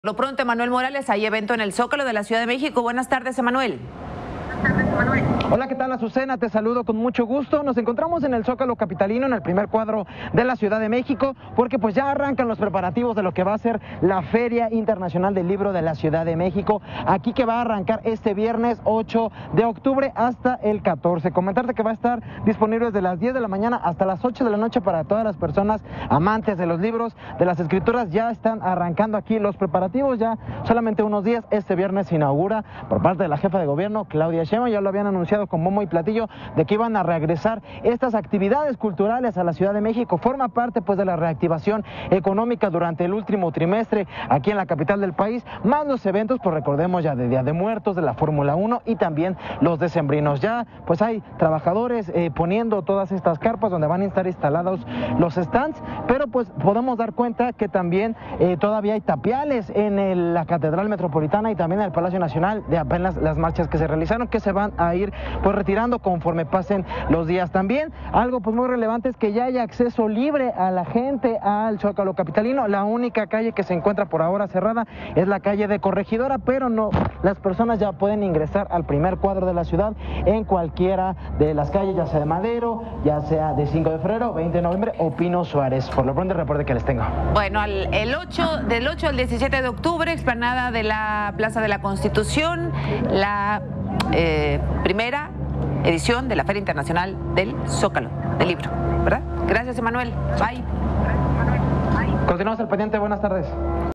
Lo pronto, Emanuel Morales, hay evento en el Zócalo de la Ciudad de México. Buenas tardes, Emanuel. Hola, ¿qué tal, Azucena? Te saludo con mucho gusto. Nos encontramos en el Zócalo capitalino, en el primer cuadro de la Ciudad de México, porque pues ya arrancan los preparativos de lo que va a ser la Feria Internacional del Libro de la Ciudad de México, aquí que va a arrancar este viernes 8 de octubre hasta el 14. Comentarte que va a estar disponible desde las 10 de la mañana hasta las 8 de la noche para todas las personas amantes de los libros, de las escrituras. Ya están arrancando aquí los preparativos, ya solamente unos días. Este viernes se inaugura por parte de la jefa de gobierno, Claudia Sheinbaum. Ya lo habían anunciado con bombo y platillo de que iban a regresar estas actividades culturales a la Ciudad de México. Forma parte pues de la reactivación económica durante el último trimestre aquí en la capital del país, más los eventos, pues recordemos ya de Día de Muertos, de la Fórmula 1 y también los decembrinos. Ya pues hay trabajadores poniendo todas estas carpas donde van a estar instalados los stands, pero pues podemos dar cuenta que también todavía hay tapiales en la Catedral Metropolitana y también en el Palacio Nacional de apenas las marchas que se realizaron, que se van a ir pues retirando conforme pasen los días. También algo pues muy relevante es que ya hay acceso libre a la gente al Zócalo capitalino. La única calle que se encuentra por ahora cerrada es la calle de Corregidora, pero no, las personas ya pueden ingresar al primer cuadro de la ciudad en cualquiera de las calles, ya sea de Madero, ya sea de 5 de febrero, 20 de noviembre o Pino Suárez. Por lo pronto el reporte que les tengo. Bueno, del 8 al 17 de octubre, explanada de la Plaza de la Constitución, la primera edición de la Feria Internacional del Zócalo del Libro, ¿verdad? Gracias, Emanuel. Bye. Continuamos al pendiente. Buenas tardes.